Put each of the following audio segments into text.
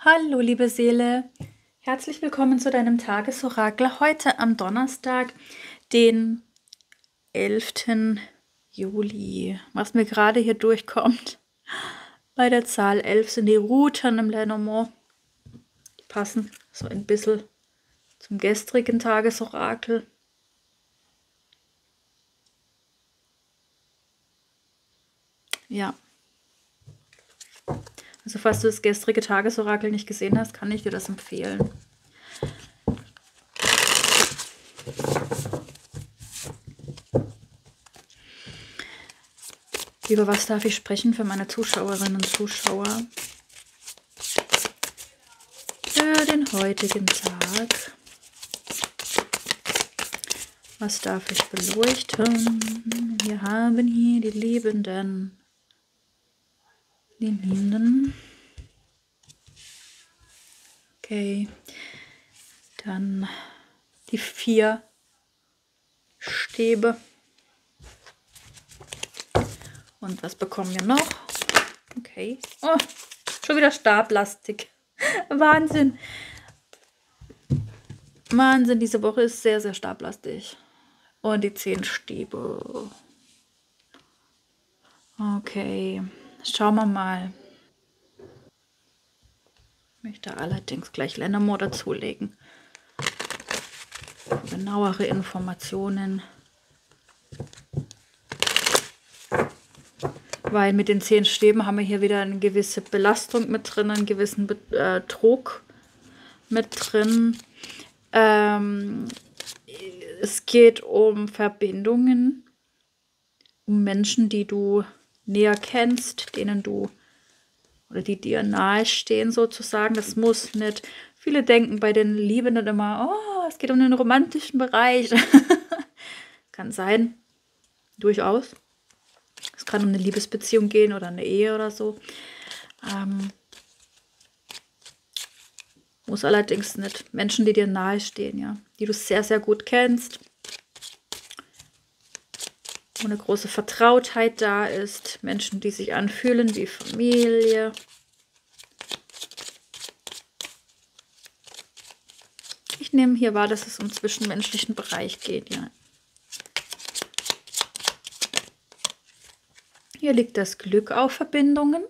Hallo, liebe Seele. Herzlich willkommen zu deinem Tagesorakel heute am Donnerstag, den 11. Juli. Was mir gerade hier durchkommt, bei der Zahl 11 sind die Routen im Lenormand. Die passen so ein bisschen zum gestrigen Tagesorakel. Ja. Also falls du das gestrige Tagesorakel nicht gesehen hast, kann ich dir das empfehlen. Über was darf ich sprechen für meine Zuschauerinnen und Zuschauer? Für den heutigen Tag. Was darf ich beleuchten? Wir haben hier die Liebenden. Die Liebenden. Okay. Dann die 4 Stäbe. Und was bekommen wir noch? Okay. Oh, schon wieder Stablastik. Wahnsinn. Wahnsinn, diese Woche ist sehr, sehr stablastig. Und die 10 Stäbe. Okay. Schauen wir mal. Ich möchte allerdings gleich Lenormand dazulegen. Genauere Informationen. Weil mit den 10 Stäben haben wir hier wieder eine gewisse Belastung mit drin, einen gewissen Druck mit drin. Es geht um Verbindungen, um Menschen, die du näher kennst, denen du oder die dir nahe stehen sozusagen. Das muss nicht. Viele denken bei den Liebenden immer, oh, es geht um den romantischen Bereich. Kann sein, durchaus. Es kann um eine Liebesbeziehung gehen oder eine Ehe oder so. Muss allerdings nicht. Menschen, die dir nahe stehen, ja, die du sehr, sehr gut kennst. Wo eine große Vertrautheit da ist. Menschen, die sich anfühlen wie Familie. Ich nehme hier wahr, dass es um zwischenmenschlichen Bereich geht, ja. Hier liegt das Glück auf Verbindungen.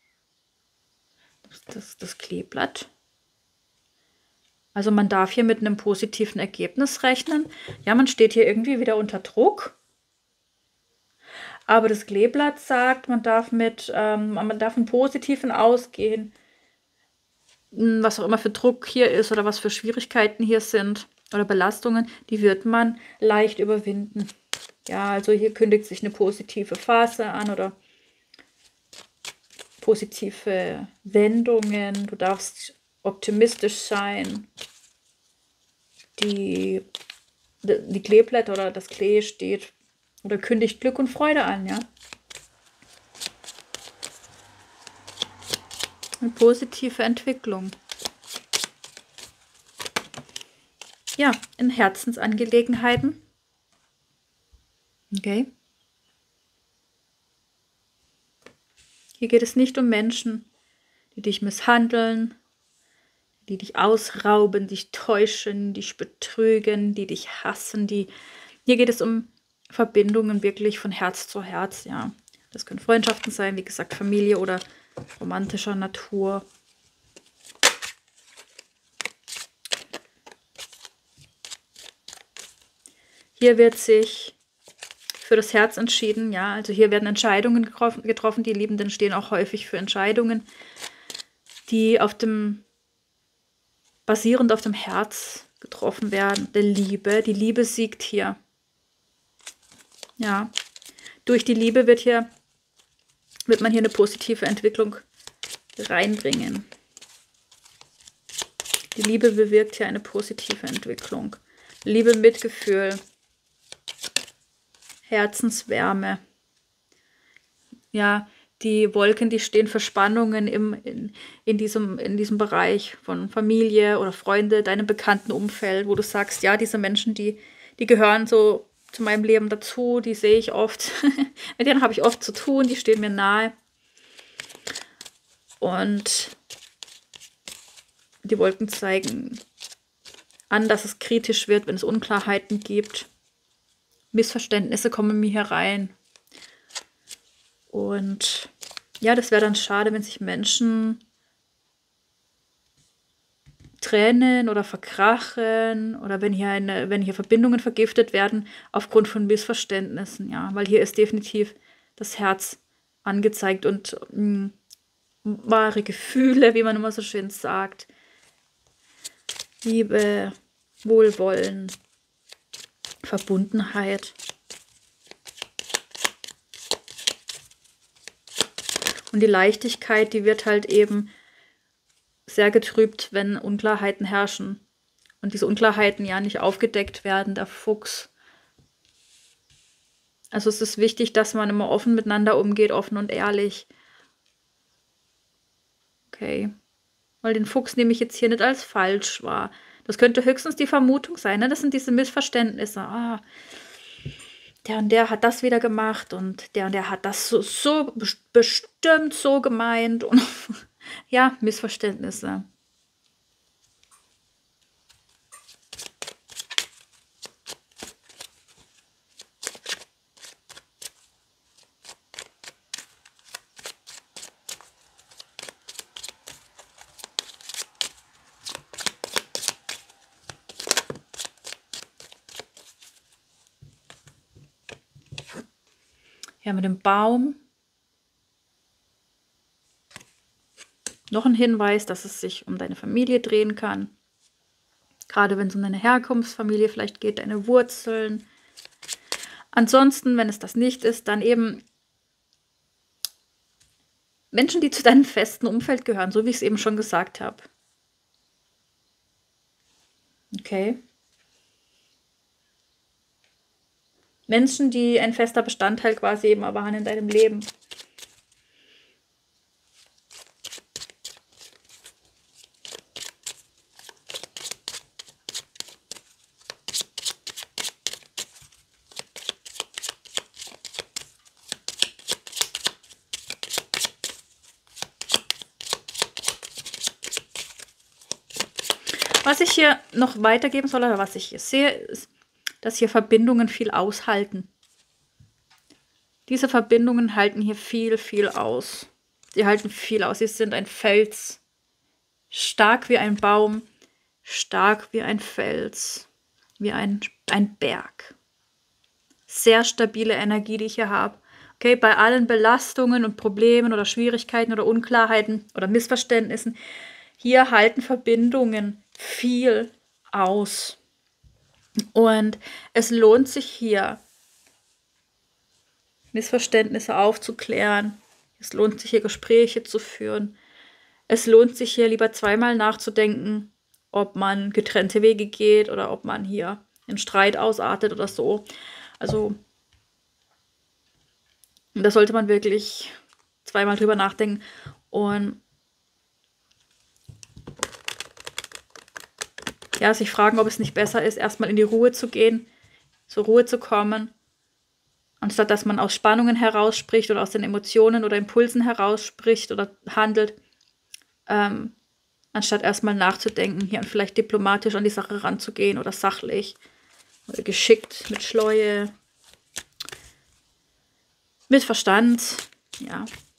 Das Kleeblatt. Also man darf hier mit einem positiven Ergebnis rechnen. Ja, man steht hier irgendwie wieder unter Druck. Aber das Kleeblatt sagt, man darf einen positiven ausgehen. Was auch immer für Druck hier ist oder was für Schwierigkeiten hier sind oder Belastungen, die wird man leicht überwinden. Ja, also hier kündigt sich eine positive Phase an oder positive Wendungen. Du darfst optimistisch sein. Die Kleeblätter oder das Klee steht oder kündigt Glück und Freude an, ja. Eine positive Entwicklung. Ja, in Herzensangelegenheiten. Okay. Hier geht es nicht um Menschen, die dich misshandeln, die dich ausrauben, dich täuschen, dich betrügen, die dich hassen. Hier geht es um Verbindungen wirklich von Herz zu Herz, ja. Das können Freundschaften sein, wie gesagt, Familie oder romantischer Natur. Hier wird sich für das Herz entschieden, ja. Also hier werden Entscheidungen getroffen. Die Liebenden stehen auch häufig für Entscheidungen, die basierend auf dem Herz getroffen werden. Die Liebe siegt hier. Ja, durch die Liebe wird man hier eine positive Entwicklung reinbringen. Die Liebe bewirkt hier eine positive Entwicklung. Liebe, Mitgefühl, Herzenswärme. Ja, die Wolken, die stehen für Spannungen in diesem Bereich von Familie oder Freunde, deinem bekannten Umfeld, wo du sagst, ja, diese Menschen, die gehören so zu meinem Leben dazu, die sehe ich oft, mit denen habe ich oft zu tun, die stehen mir nahe. Und Die Wolken zeigen an, dass es kritisch wird, wenn es Unklarheiten gibt. Missverständnisse kommen mir hier rein. Und ja, das wäre dann schade, wenn sich Menschen trennen oder verkrachen oder wenn hier Verbindungen vergiftet werden aufgrund von Missverständnissen, ja, weil hier ist definitiv das Herz angezeigt und wahre Gefühle, wie man immer so schön sagt. Liebe, Wohlwollen, Verbundenheit. Und die Leichtigkeit, die wird halt eben sehr getrübt, wenn Unklarheiten herrschen. Und diese Unklarheiten ja nicht aufgedeckt werden, der Fuchs. Also es ist wichtig, dass man immer offen miteinander umgeht, offen und ehrlich. Okay. Weil den Fuchs nehme ich jetzt hier nicht als falsch wahr. Das könnte höchstens die Vermutung sein, ne? Das sind diese Missverständnisse. Ah, der und der hat das wieder gemacht und der hat das so bestimmt so gemeint. Und ja, Missverständnisse. Ja, mit dem Baum. Noch ein Hinweis, dass es sich um deine Familie drehen kann. Gerade wenn es um deine Herkunftsfamilie vielleicht geht, deine Wurzeln. Ansonsten, wenn es das nicht ist, dann eben Menschen, die zu deinem festen Umfeld gehören, so wie ich es eben schon gesagt habe. Okay. Menschen, die ein fester Bestandteil quasi eben waren in deinem Leben. Was ich hier noch weitergeben soll, oder was ich hier sehe, ist, dass hier Verbindungen viel aushalten. Diese Verbindungen halten hier viel, viel aus. Sie halten viel aus. Sie sind ein Fels. Stark wie ein Baum. Stark wie ein Fels. Wie ein Berg. Sehr stabile Energie, die ich hier habe. Okay, bei allen Belastungen und Problemen oder Schwierigkeiten oder Unklarheiten oder Missverständnissen, hier halten Verbindungen viel aus. Und es lohnt sich hier, Missverständnisse aufzuklären. Es lohnt sich hier, Gespräche zu führen. Es lohnt sich hier, lieber zweimal nachzudenken, ob man getrennte Wege geht oder ob man hier in Streit ausartet oder so. Also, da sollte man wirklich zweimal drüber nachdenken. Und ja, sich fragen, ob es nicht besser ist, erstmal in die Ruhe zu gehen, zur Ruhe zu kommen, anstatt dass man aus Spannungen herausspricht oder aus den Emotionen oder Impulsen herausspricht oder handelt, anstatt erstmal nachzudenken, hier und vielleicht diplomatisch an die Sache ranzugehen oder sachlich oder geschickt, mit Schleue, mit Verstand, ja.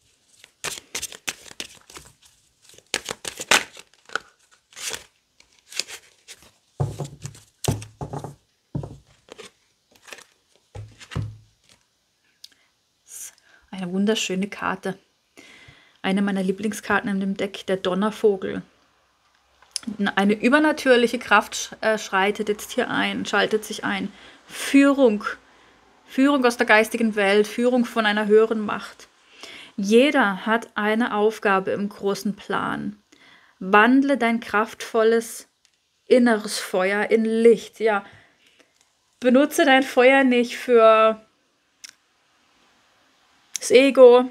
Eine wunderschöne Karte. Eine meiner Lieblingskarten in dem Deck, der Donnervogel. Eine übernatürliche Kraft schreitet jetzt hier ein, schaltet sich ein. Führung aus der geistigen Welt, Führung von einer höheren Macht. Jeder hat eine Aufgabe im großen Plan. Wandle dein kraftvolles inneres Feuer in Licht. Ja, benutze dein Feuer nicht für das Ego.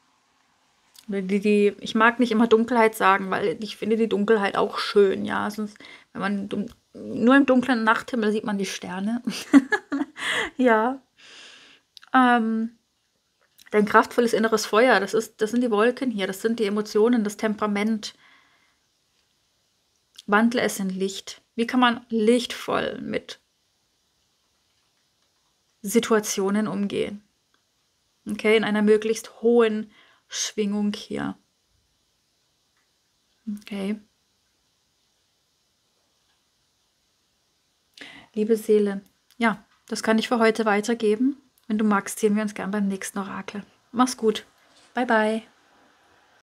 Ich mag nicht immer Dunkelheit sagen, weil ich finde die Dunkelheit auch schön, ja. Sonst, wenn man nur im dunklen Nachthimmel sieht man die Sterne. Ja. Dein kraftvolles inneres Feuer, das sind die Wolken hier, das sind die Emotionen, das Temperament. Wandle es in Licht. Wie kann man lichtvoll mit Situationen umgehen? Okay, in einer möglichst hohen Schwingung hier. Okay. Liebe Seele, ja, das kann ich für heute weitergeben. Wenn du magst, sehen wir uns gern beim nächsten Orakel. Mach's gut. Bye, bye.